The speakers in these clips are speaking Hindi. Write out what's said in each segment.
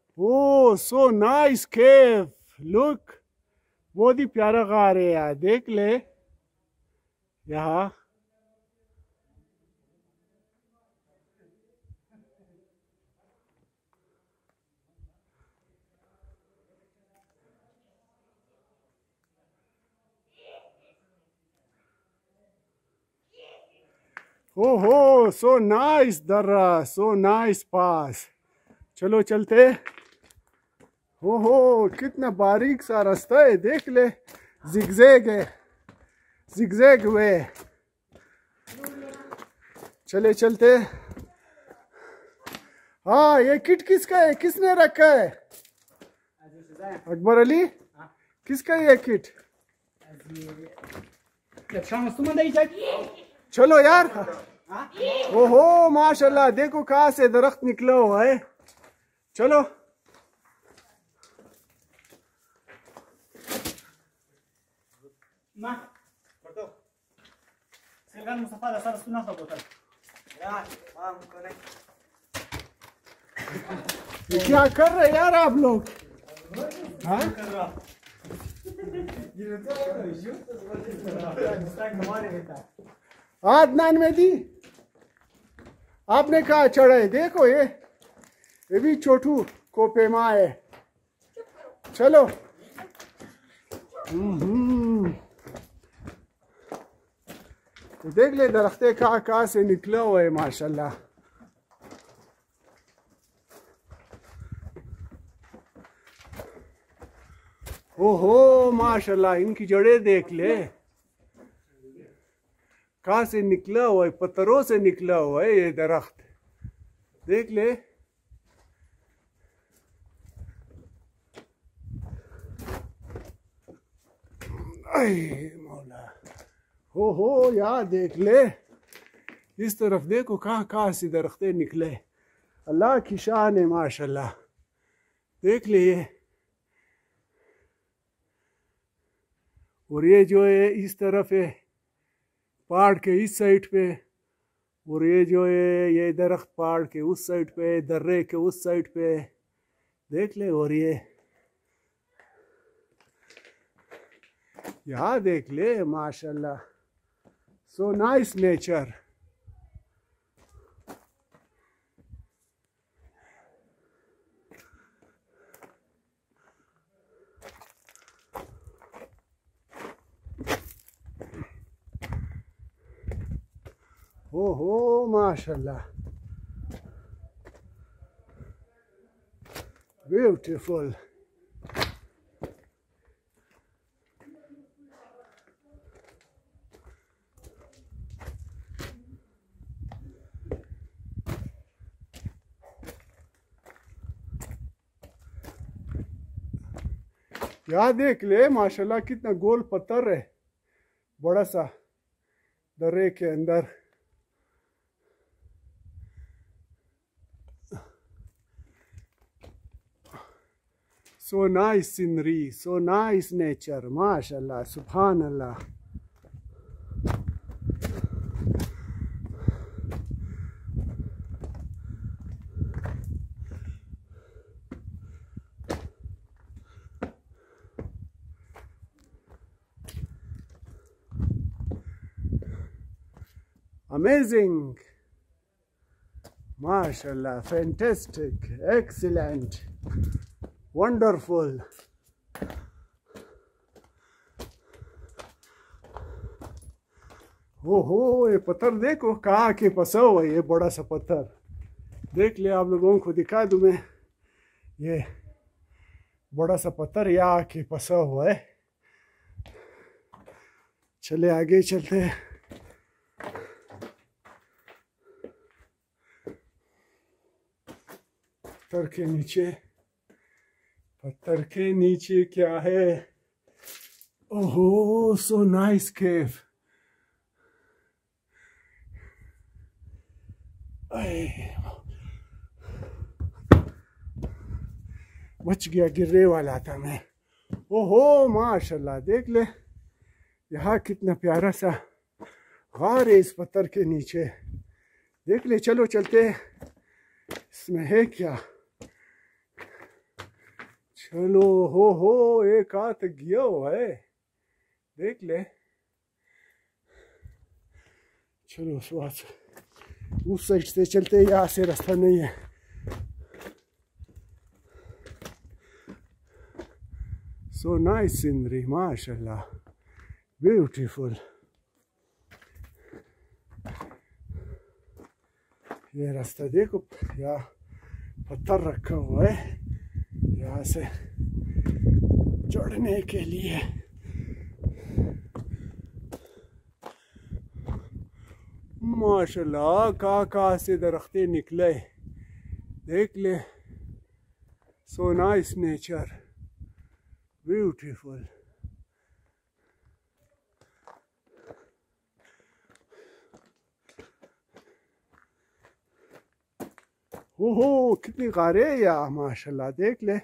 Oh, so nice cave. Look. बहुत ही प्यारा गार है यार, देख ले यहाँ। ओहो, सो नाइस दर्रा, सो नाइस पास। चलो चलते। ओहो, कितना बारीक सा रास्ता है, देख ले। जिगजैग है, जिगजैग हुए। चले चलते। हाँ, ये किट किसका है, किसने रखा है? अकबर अली, किसका ये किट? चलो यार। ओहो माशाल्लाह, देखो कहाँ से दरख्त निकला हुआ है। चलो। क्या कर रहे यार आप लोग? हाँ? आदनान में दी आपने कहा चढ़े, देखो ये भी छोटू को पेमा है। चलो। तो देख ले दरख्ते कहाँ से निकला हुआ है माशाल्लाह। ओहो माशाल्लाह, इनकी जड़ें देख ले कहाँ से निकला हुआ है, पत्थरों से निकला हुआ है ये दरख्त, देख ले। मौला, हो यार देख ले, इस तरफ देखो कहाँ से दरख्ते निकले। अल्लाह की शान है माशाल्लाह, देख ले ये। और ये जो है इस तरफ है पहाड़ के इस साइड पे, और ये जो है ये दरख्त पहाड़ के उस साइड पे, दर्रे के उस साइड पे, देख ले। और ये यहाँ देख ले माशाल्लाह, सो नाइस नेचर। ओहो माशाल्लाह, ब्यूटीफुल। यहाँ देख ले माशाल्लाह, कितना गोल पत्थर है बड़ा सा दर्रे के अंदर। So nice scenery, so nice nature माशाल्लाह, सुभान अल्लाह। Amazing, mashallah, fantastic, excellent, wonderful. ओहो, ये पत्थर देखो कहाँ के फंसा हुआ है, ये बड़ा सा पत्थर देख ले। आप लोगों को दिखा दूं मैं, ये बड़ा सा पत्थर यहाँ के फंसा हुआ है। चले आगे चलते हैं। पत्थर के नीचे क्या है? ओहो, सो नाइस केव। बच गया, गिरने वाला था मैं। ओहो माशाल्लाह, देख ले यहाँ कितना प्यारा सा गार है इस पत्थर के नीचे, देख ले। चलो चलते, इसमें है क्या? चलो हो एक हाथ गया हुआ है, देख ले। चलो उस साइड से चलते, यहाँ से रास्ता नहीं है। सो नाइस सीनरी, माशाल्लाह, ब्यूटीफुल। ये रास्ता देखो, यहाँ पत्थर रखा हुआ है यहाँ से चढ़ने के लिए। माशाल्लाह, कहाँ से दरख्ते निकले, देख ले। So nice nature, beautiful. ओहो कितनी गारे हैं यहाँ, माशाल्लाह, देख ले।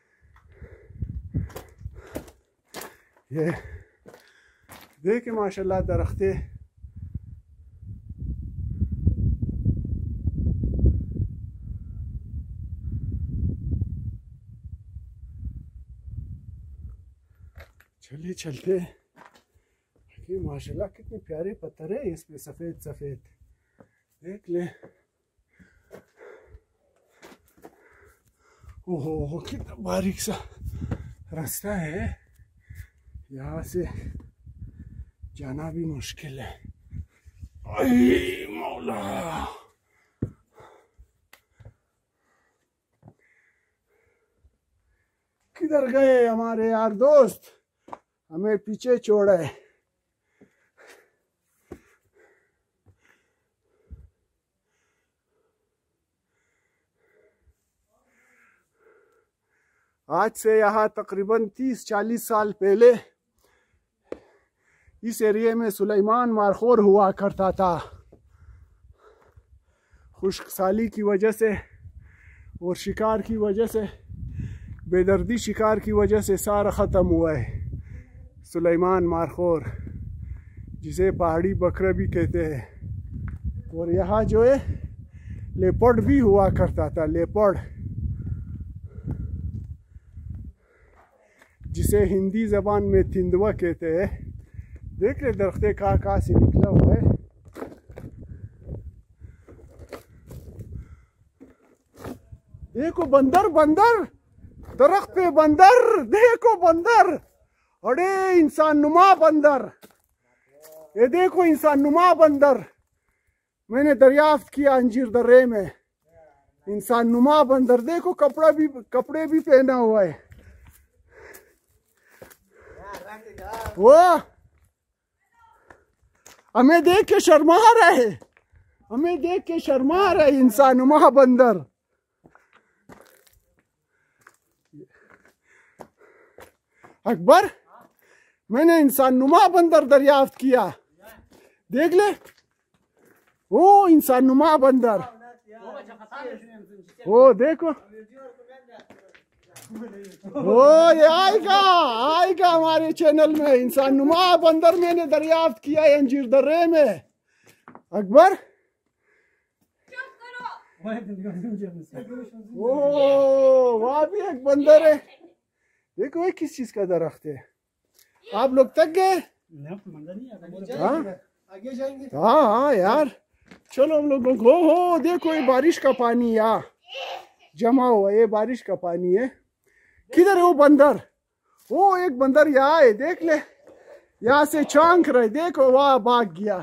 ये देखे माशाल्लाह दरख्ते। चलिए चलते, माशाल्लाह कितने प्यारे पत्थर है इसमें, सफेद सफेद, देख ले। ओहो कितना बारीक सा रास्ता है, यहाँ से जाना भी मुश्किल है। आई मौला, किधर गए हमारे यार दोस्त, हमें पीछे छोड़ा है। आज से यहाँ तकरीबन 30-40 साल पहले इस एरिया में सुलेमान मारखोर हुआ करता था। खुश्क साली की वजह से और शिकार की वजह से, बेदर्दी शिकार की वजह से सारा ख़त्म हुआ है। सुलेमान मारखोर, जिसे पहाड़ी बकरा भी कहते हैं। और यहाँ जो है लेपर्ड भी हुआ करता था, लेपर्ड, जिसे हिंदी ज़बान में तिंदुआ कहते हैं। देख ले दरख्ते कहाँ से निकला हुआ है। देखो बंदर, बंदर दरख्त पे बंदर, देखो बंदर, अरे इंसान नुमा बंदर, ये देखो इंसान नुमा बंदर मैंने दरियाफ्त किया अंजीर दर्रे में। इंसान नुमा बंदर, देखो कपड़े भी पहना हुआ है। वो हमें देख के शर्मा रहे, हमें देख के शर्मा रहे इंसान नुमा बंदर। अकबर, मैंने इंसान नुमा बंदर दरियाफ्त किया, देख ले। ओ इंसान नुमा बंदर, ओ देखो, ओ ये आएगा हमारे चैनल में। इंसान नुमा बंदर मैंने दरियाफ्त किया है अंजीर दर्रे में। अकबर, ओ वहाँ भी एक बंदर है, देखो ये किस चीज का दरख्त है। आप लोग थक गए? हाँ यार, चलो हम लोग हो देखो ये बारिश का पानी यहाँ जमा हुआ, ये बारिश का पानी है। किधर है वो बंदर? वो एक बंदर यहाँ है, देख ले, यहाँ से झांक रहे, देखो वहाँ भाग गया।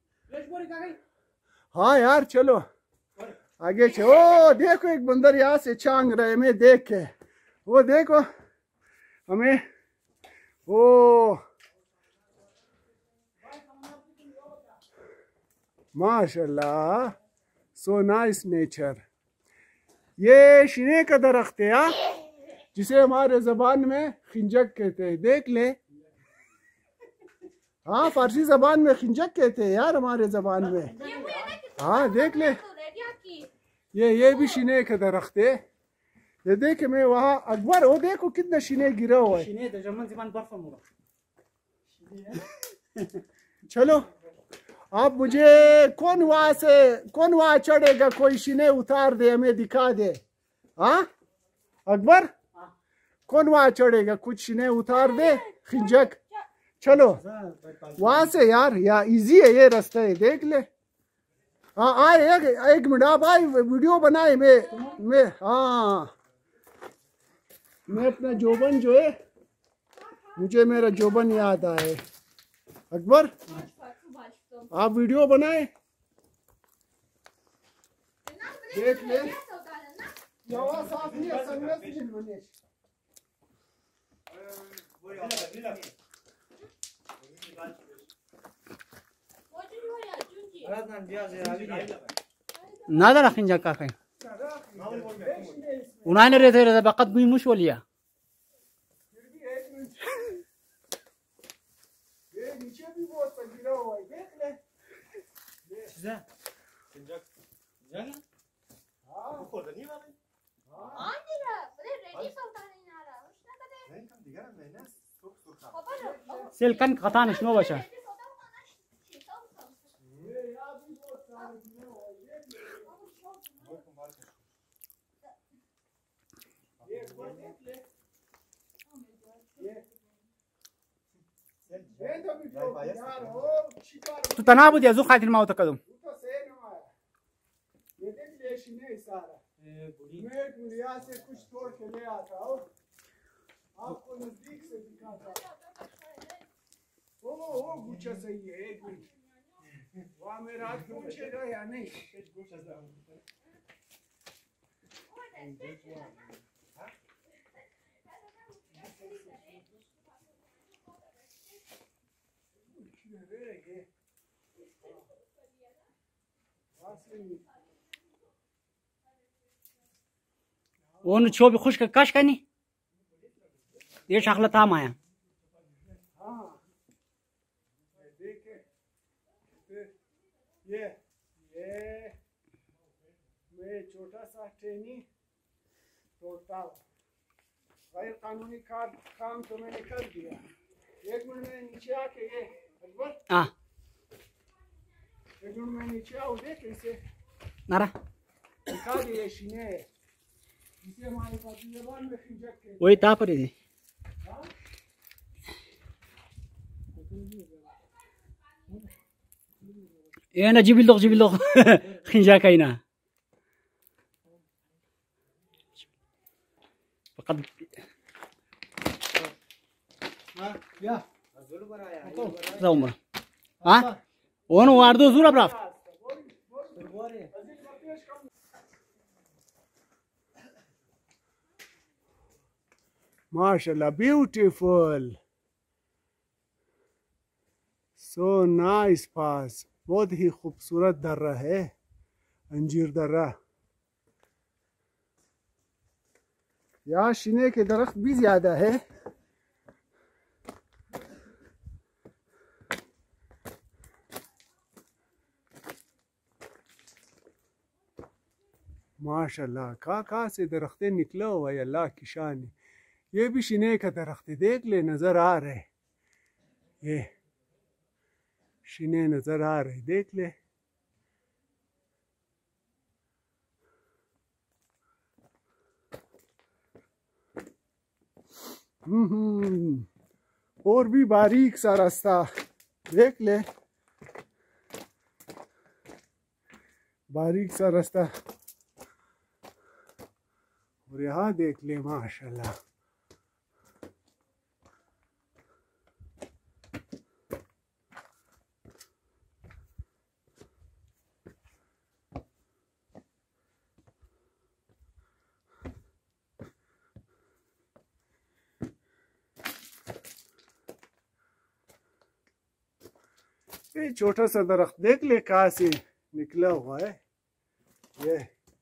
हाँ यार चलो आगे चलो। देखो एक बंदर यहाँ से झांक रहे, मैं देख के, वो देखो हमें, ओ माशाल्लाह, सो नाइस नेचर। ये शीने का दरख्त है यार, जिसे हमारे जबान में खिंजक कहते हैं, देख ले। हाँ फारसी जबान में खिंजक कहते हैं यार, हमारे जबान में। हाँ देख ले, ये भी शीने का दरख्त है। ये देख मैं वहाँ, अकबर वो देखो कितना शीने गिरा हुआ है। चलो आप मुझे कौन वहाँ चढ़ेगा, कोई शीने उतार दे, हमें दिखा दे। हाँ अकबर, कौन वहां चढ़ेगा? कुछ नहीं, उतार दे खिंजक। चलो वहां से यार, इजी है ये रास्ता है, देख ले। हाँ आए, एक मिनट आप आए, वीडियो बनाए। मैं हाँ, मैं अपना जोबन जो है, मुझे मेरा जोबन याद आए। अकबर आप वीडियो बनाए, देख ले। نادر أخين جاك أخي ونحن ريت بقت بي مش وليا سلكن قطعنا شنو باشا تو تنابض يا زو خاطر ما وتقدم आपको नजदीक से दिखाता ओ गुच्छा सही है, एक मिनट। वहाँ मेरा हाथ पहुंचेगा या नहीं? ون شو بخش كاش كاني ये शक्ल था माया ये मैं छोटा सा ट्रेनी तोड़ता हूँ। गैर कानूनी काम तो मैंने कर दिया। एक मिनट में नीचे आके ये अकबर, एक मिनट में नीचे आओ, देख इसे नारा दिखा दिए शीने इसे हमारे पास जबान में खिंचक के वही था पर ही انا جيب اللغ خنجا كاينه فقط يا زومر ها وانا واردو زورا براف माशाल्लाह, ब्यूटीफुल, सो नाइस पास। बहुत ही खूबसूरत दर्रा है अंजीर दर्रा। यहाँ शीने के दरख्त भी ज्यादा है। माशाल्लाह, कहाँ से दरख्तें निकला हुआ है, अल्लाह की शान है। ये भी शीने का दरख्त है, देख ले, नजर आ रहे, ये शीने नजर आ रहे, देख ले। और भी बारीक सा रास्ता, देख ले, बारीक सा रास्ता। और यहाँ देख ले, माशाल्लाह। ये छोटा सा दरख्त देख ले कहाँ से निकला हुआ है, ये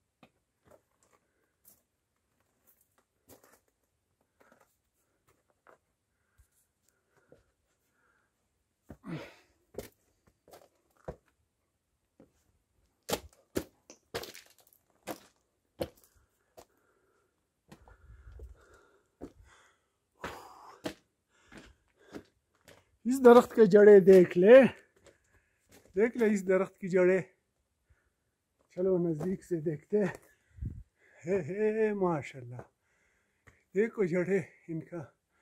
इस दरख्त के जड़े देख ले, देख ले इस दरख्त की जड़ें। चलो नजदीक से देखते हैं। हे माशाल्लाह, देखो जड़े इनका।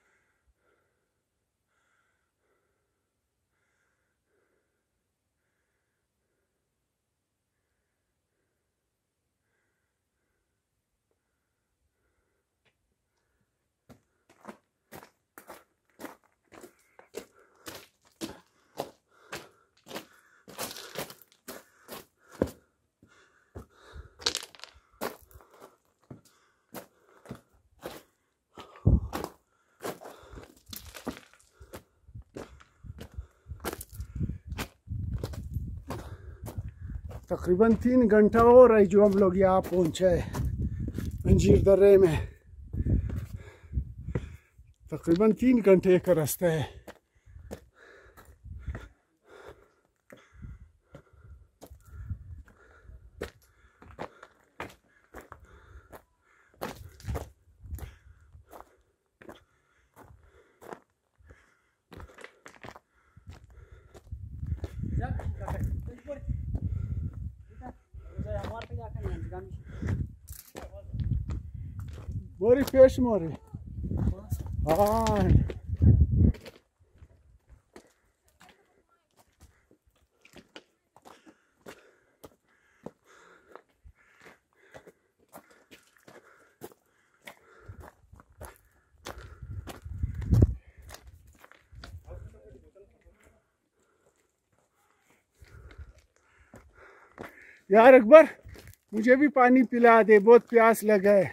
तकरीबन 3 घंटा हो रहा है जो हम लोग यहाँ पहुँचे अंजीर दर्रे में। तकरीबन 3 घंटे का रास्ता है। Mori fish mori. Ah. यार अकबर मुझे भी पानी पिला दे, बहुत प्यास लगा है।